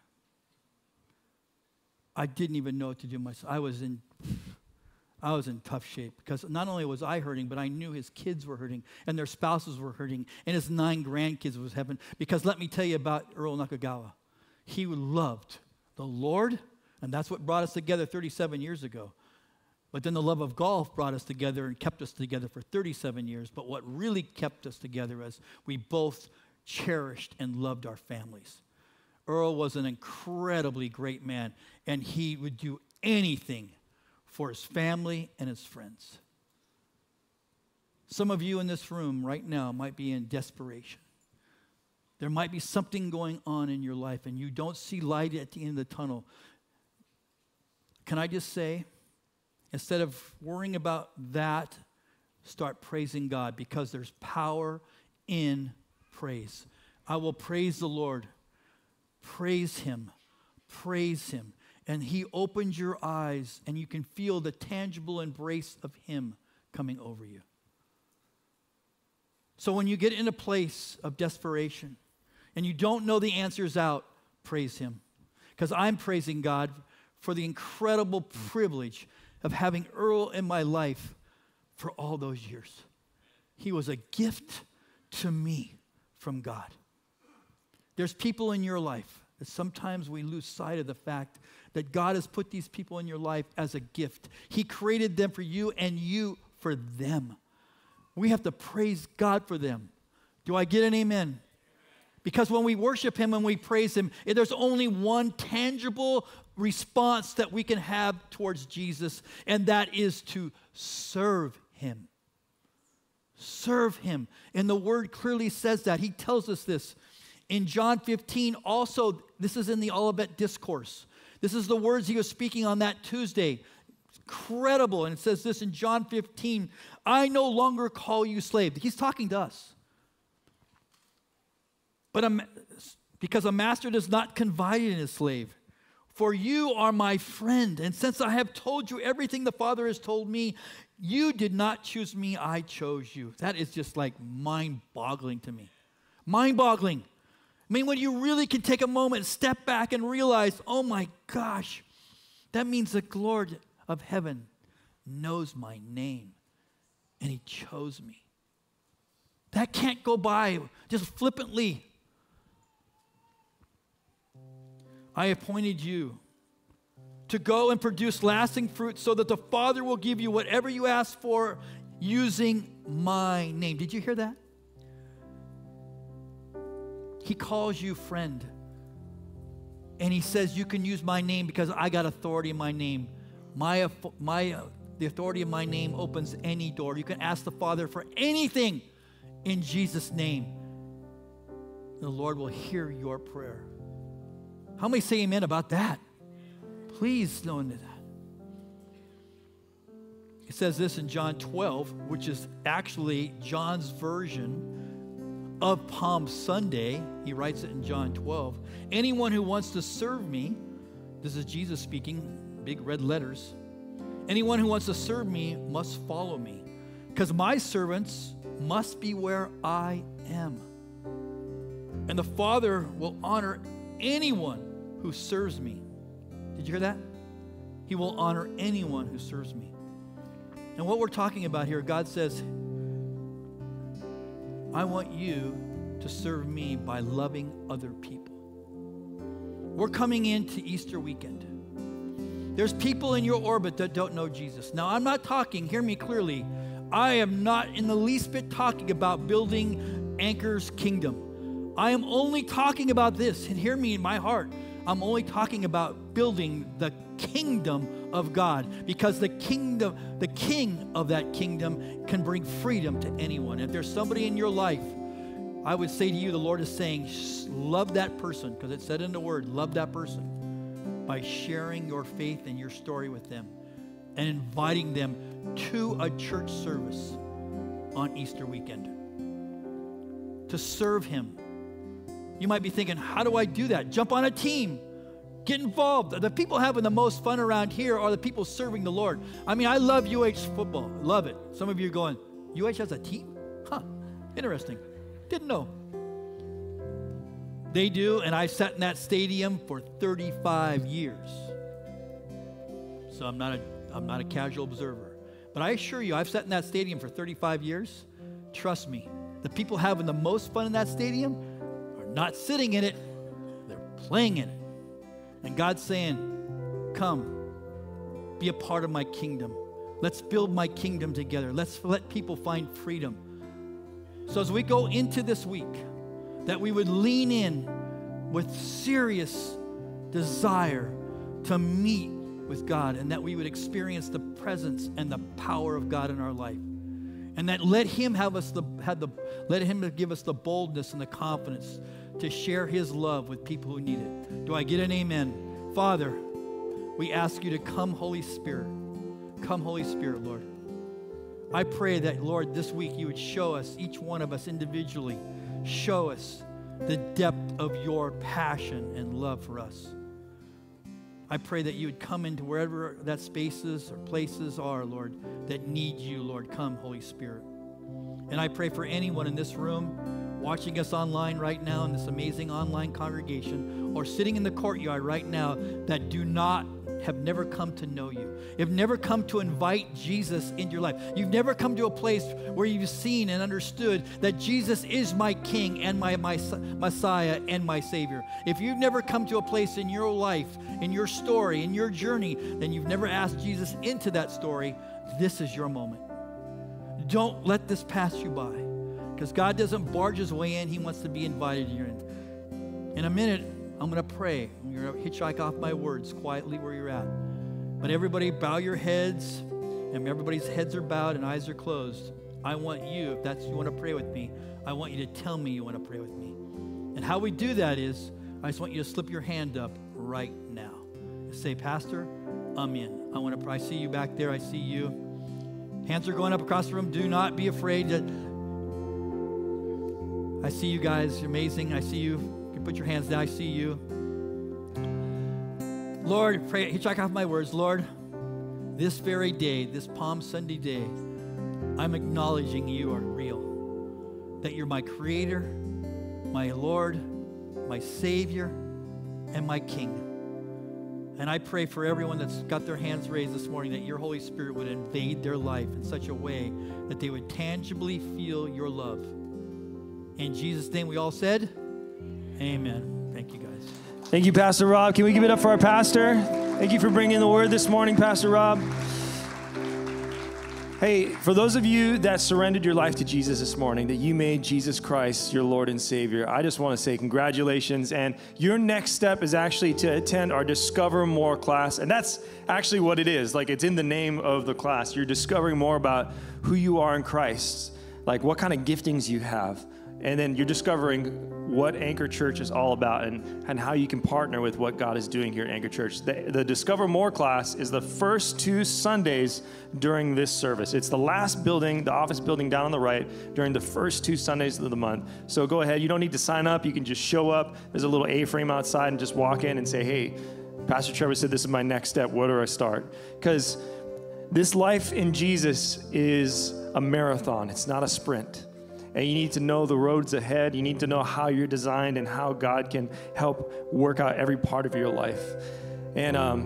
I didn't even know what to do myself. I was in tough shape because not only was I hurting, but I knew his kids were hurting and their spouses were hurting and his 9 grandkids was heaven. Because let me tell you about Earl Nakagawa. He loved the Lord, and that's what brought us together 37 years ago. But then the love of golf brought us together and kept us together for 37 years. But what really kept us together is we both cherished and loved our families. Earl was an incredibly great man, and he would do anything for his family and his friends. Some of you in this room right now might be in desperation. There might be something going on in your life, and you don't see light at the end of the tunnel. Can I just say, instead of worrying about that, start praising God, because there's power in praise. I will praise the Lord. Praise him. Praise him. And he opens your eyes, and you can feel the tangible embrace of him coming over you. So when you get in a place of desperation and you don't know the answers out, praise him. Because I'm praising God for the incredible privilege of having Earl in my life for all those years. He was a gift to me from God. There's people in your life that sometimes we lose sight of the fact that God has put these people in your life as a gift. He created them for you and you for them. We have to praise God for them. Do I get an amen? Because when we worship him and we praise him, there's only one tangible response that we can have towards Jesus, and that is to serve him. Serve him. And the word clearly says that. He tells us this. In John 15, also, this is in the Olivet Discourse. This is the words he was speaking on that Tuesday. Incredible. And it says this in John 15, I no longer call you slave. He's talking to us. But because a master does not confide in his slave. For you are my friend, and since I have told you everything the Father has told me, you did not choose me, I chose you. That is just like mind-boggling to me. Mind-boggling. I mean, when you really can take a moment, step back and realize, oh my gosh, that means the Lord of heaven knows my name, and he chose me. That can't go by just flippantly. I appointed you to go and produce lasting fruit so that the Father will give you whatever you ask for using my name. Did you hear that? He calls you friend. And he says you can use my name because I got authority in my name. The authority of my name opens any door. You can ask the Father for anything in Jesus' name. The Lord will hear your prayer. How many say amen about that? Please know that. It says this in John 12, which is actually John's version of Palm Sunday. He writes it in John 12. Anyone who wants to serve me, this is Jesus speaking, big red letters. Anyone who wants to serve me must follow me, because my servants must be where I am. And the Father will honor anyone who serves me. Did you hear that? He will honor anyone who serves me. And what we're talking about here, God says, I want you to serve me by loving other people. We're coming into Easter weekend. There's people in your orbit that don't know Jesus. Now, I'm not talking, hear me clearly, I am not in the least bit talking about building Anchor's kingdom. I am only talking about this, and hear me in my heart. I'm only talking about building the kingdom of God, because the king of that kingdom can bring freedom to anyone. If there's somebody in your life, I would say to you, the Lord is saying, love that person, because it said in the word, love that person, by sharing your faith and your story with them and inviting them to a church service on Easter weekend to serve him. You might be thinking, how do I do that? Jump on a team. Get involved. The people having the most fun around here are the people serving the Lord. I mean, I love football. Love it. Some of you are going, has a team? Huh, interesting. Didn't know. They do, and I sat in that stadium for 35 years. So I'm not a casual observer. But I assure you, I've sat in that stadium for 35 years. Trust me, the people having the most fun in that stadium are not sitting in it, they're playing in it. And God's saying, come, be a part of my kingdom. Let's build my kingdom together. Let's let people find freedom. So as we go into this week, that we would lean in with serious desire to meet with God, and that we would experience the presence and the power of God in our life. And that let him give us the boldness and the confidence to share his love with people who need it. Do I get an amen? Father, we ask you to come, Holy Spirit. Come, Holy Spirit, Lord. I pray that, Lord, this week you would show us, each one of us individually, show us the depth of your passion and love for us. I pray that you would come into wherever that spaces or places are, Lord, that need you, Lord. Come, Holy Spirit. And I pray for anyone in this room, watching us online right now in this amazing online congregation, or sitting in the courtyard right now, that have never come to know you. You've never come to invite Jesus into your life. You've never come to a place where you've seen and understood that Jesus is my King and my Messiah and my Savior. If you've never come to a place in your life, in your story, in your journey, then you've never asked Jesus into that story, this is your moment. Don't let this pass you by, because God doesn't barge his way in. He wants to be invited here. In a minute, I'm going to pray. I'm going to hitchhike off my words quietly where you're at. But everybody bow your heads, and everybody's heads are bowed and eyes are closed. I want you, if you want to pray with me, I want you to tell me you want to pray with me. And how we do that is, I just want you to slip your hand up right now. Say, Pastor, I'm in. I want to pray. I see you back there. I see you. Hands are going up across the room. Do not be afraid. I see you guys. You're amazing. I see you. Put your hands down. I see you. Lord, pray, hitchhike off my words. Lord, this very day, this Palm Sunday day, I'm acknowledging you are real. That you're my creator, my Lord, my Savior, and my King. And I pray for everyone that's got their hands raised this morning, that your Holy Spirit would invade their life in such a way that they would tangibly feel your love. In Jesus' name, we all said, amen. Thank you, guys. Thank you, Pastor Rob. Can we give it up for our pastor? Thank you for bringing the word this morning, Pastor Rob. Hey, for those of you that surrendered your life to Jesus this morning, that you made Jesus Christ your Lord and Savior, I just want to say congratulations. And your next step is actually to attend our Discover More class. And that's actually what it is. Like, it's in the name of the class. You're discovering more about who you are in Christ, like what kind of giftings you have. And then you're discovering what Anchor Church is all about and how you can partner with what God is doing here at Anchor Church. The Discover More class is the first 2 Sundays during this service. It's the last building, the office building down on the right, during the first 2 Sundays of the month. So go ahead. You don't need to sign up. You can just show up. There's a little A-frame outside and just walk in and say, hey, Pastor Trevor said this is my next step. Where do I start? Because this life in Jesus is a marathon. It's not a sprint. And you need to know the roads ahead. You need to know how you're designed and how God can help work out every part of your life. And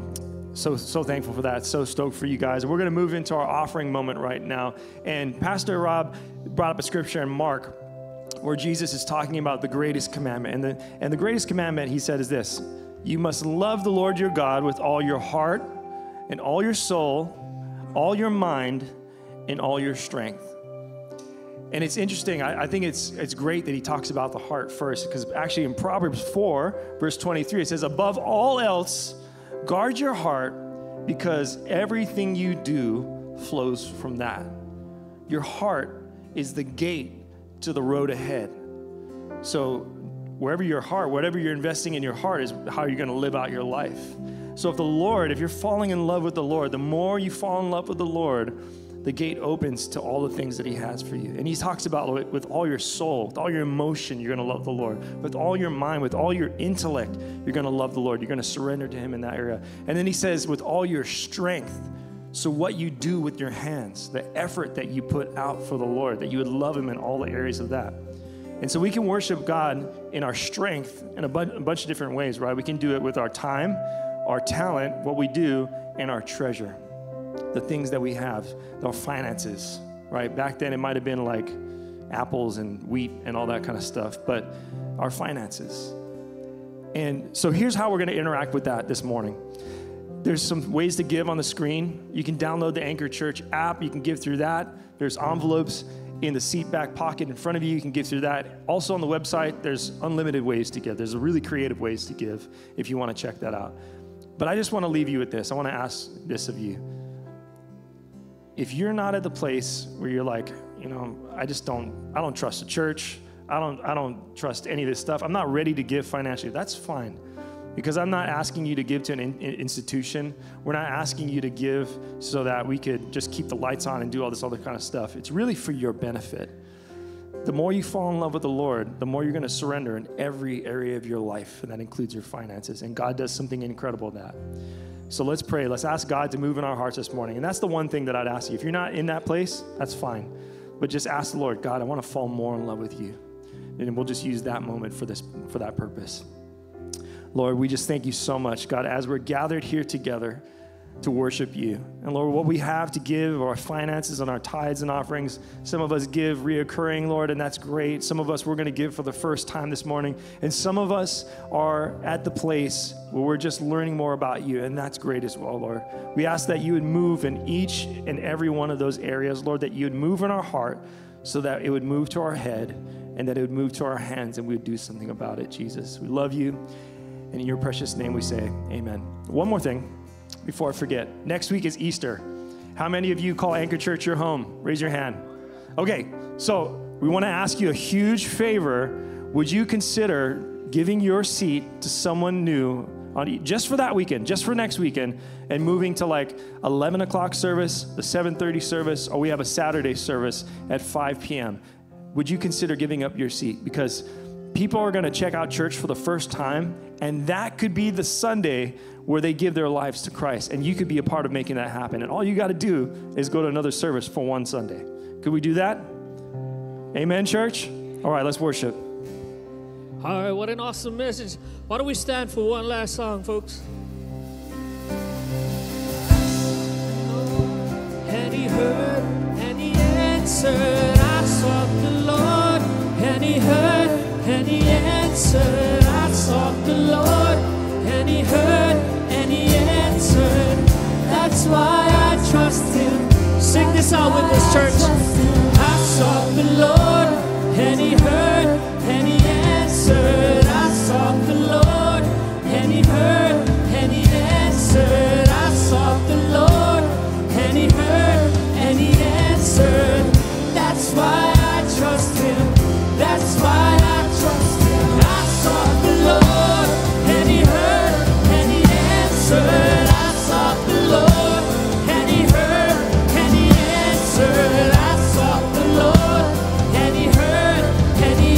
So thankful for that. So stoked for you guys. We're going to move into our offering moment right now. And Pastor Rob brought up a scripture in Mark where Jesus is talking about the greatest commandment. And the greatest commandment, he said, is this: you must love the Lord your God with all your heart and all your soul, all your mind, and all your strength. And it's interesting. I think it's great that he talks about the heart first, because actually in Proverbs 4, verse 23, it says, above all else, guard your heart, because everything you do flows from that. Your heart is the gate to the road ahead. So wherever your heart, whatever you're investing in your heart is how you're going to live out your life. So if you're falling in love with the Lord, the more you fall in love with the Lord, the gate opens to all the things that he has for you. And he talks about with all your soul, with all your emotion, you're going to love the Lord. With all your mind, with all your intellect, you're going to love the Lord. You're going to surrender to him in that area. And then he says, with all your strength. So what you do with your hands, the effort that you put out for the Lord, that you would love him in all the areas of that. And so we can worship God in our strength in a bunch of different ways, right? We can do it with our time, our talent, what we do, and our treasure. The things that we have, our finances, right? Back then it might have been like apples and wheat and all that kind of stuff, but our finances. And so here's how we're going to interact with that this morning. There's some ways to give on the screen. You can download the Anchor Church app. You can give through that. There's envelopes in the seat back pocket in front of you. You can give through that. Also on the website, there's unlimited ways to give. There's really creative ways to give if you want to check that out. But I just want to leave you with this. I want to ask this of you. If you're not at the place where you're like, I don't trust the church. I don't trust any of this stuff. I'm not ready to give financially. That's fine. Because I'm not asking you to give to an institution. We're not asking you to give so that we could just keep the lights on and do all this other kind of stuff. It's really for your benefit. The more you fall in love with the Lord, the more you're going to surrender in every area of your life, and that includes your finances. And God does something incredible in that. So let's pray. Let's ask God to move in our hearts this morning. And that's the one thing that I'd ask you. If you're not in that place, that's fine. But just ask the Lord, God, I want to fall more in love with you. And we'll just use that moment for that purpose. Lord, we just thank you so much, God, as we're gathered here together to worship you. And Lord, what we have to give, our finances and our tithes and offerings, some of us give reoccurring, Lord, and that's great. Some of us, we're going to give for the first time this morning. And some of us are at the place where we're just learning more about you, and that's great as well, Lord. We ask that you would move in each and every one of those areas, Lord, that you would move in our heart so that it would move to our head and that it would move to our hands and we would do something about it, Jesus. We love you. And in your precious name we say, amen. One more thing before I forget. Next week is Easter. How many of you call Anchor Church your home? Raise your hand. Okay, so we want to ask you a huge favor. Would you consider giving your seat to someone new just for that weekend, just for next weekend, and moving to like 11 o'clock service, the 7:30 service, or we have a Saturday service at 5 p.m. Would you consider giving up your seat? Because people are going to check out church for the first time, and that could be the Sunday where they give their lives to Christ, and you could be a part of making that happen. And all you got to do is go to another service for one Sunday. Could we do that? Amen, church? All right, let's worship. All right, what an awesome message. Why don't we stand for one last song, folks? And he heard, and he answered. I sought the Lord, and he heard, and he answered. I sought the Lord, and he heard, and he answered. That's why I trust him. Sing this out with us, church. I sought the Lord, and he heard, and he answered. I sought the Lord, and he heard, and he answered. I sought the Lord, and he heard, and he answered. That's why I trust him. That's why I trust him. I sought the Lord, and he heard, and he answered. I sought the Lord, and he heard, and he answered. I sought the Lord, and he heard, and he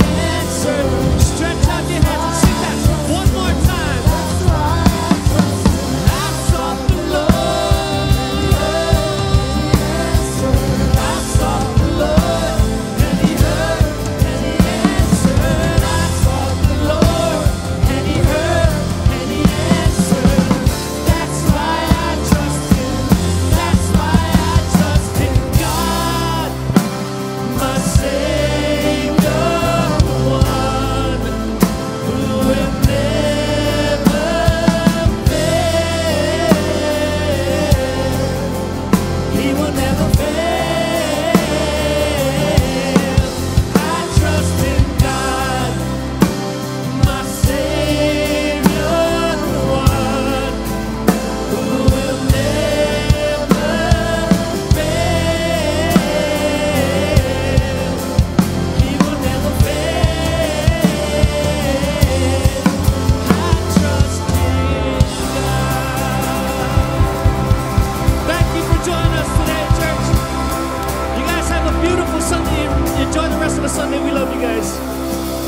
Sunday. Enjoy the rest of the Sunday. We love you guys.